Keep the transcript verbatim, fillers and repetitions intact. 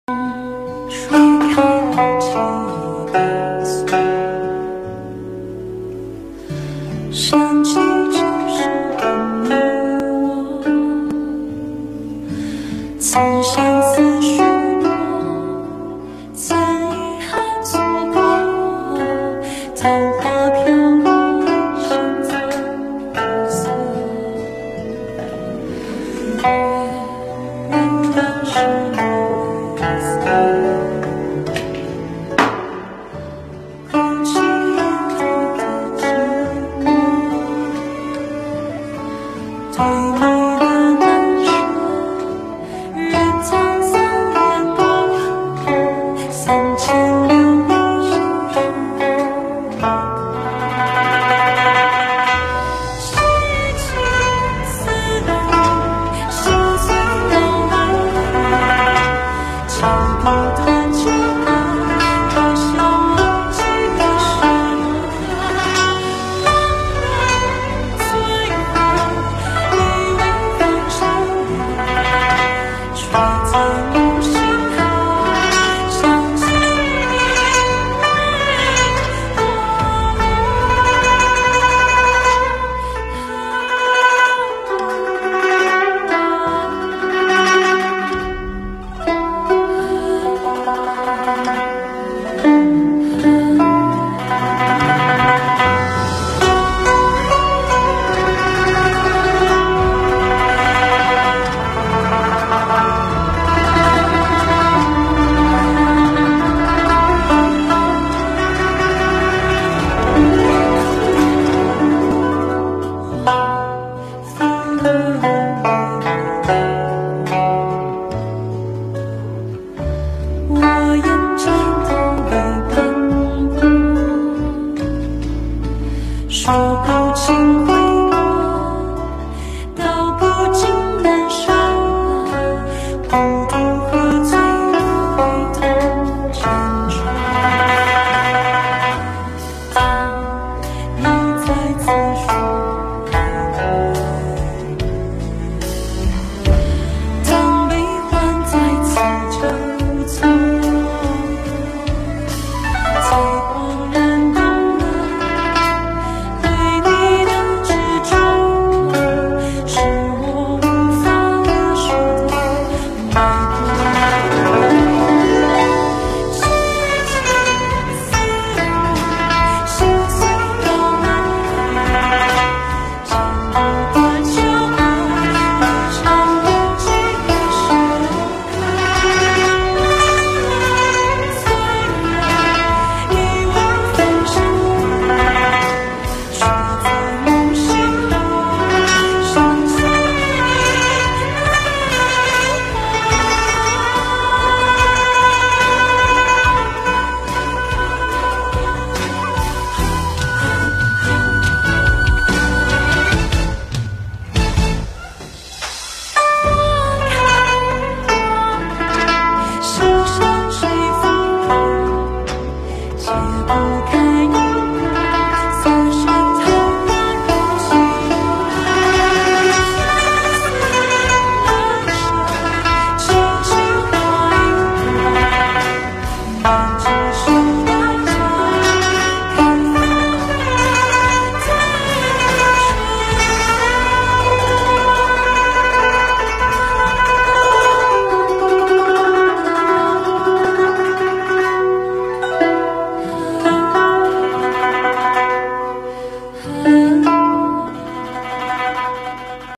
吹开了记忆的锁，想起旧时的你我，曾相思许多，曾遗憾错过，桃花飘落，心在苦涩，月圆转是月色。对你的难舍，人沧桑烟波，三千流离心事。凄凄思量，心碎了爱，情不断情爱，多想忘记的时候，忘了最后。却在梦醒后想起你爱我眼睛都被喷过，说不清回落，道不尽难舍，孤独和脆弱会同牵扯。当你再次说爱，当悲欢再次纠错。才恍然懂了，对你的执着，是我无法割舍的脉搏。凄凄思量，心碎了爱，情不断旧爱，一场无尽的时候，一往分手，却在梦醒后想起心上随风，解不开你我三十头那柔情，相思难舍，轻轻划一划，难只是。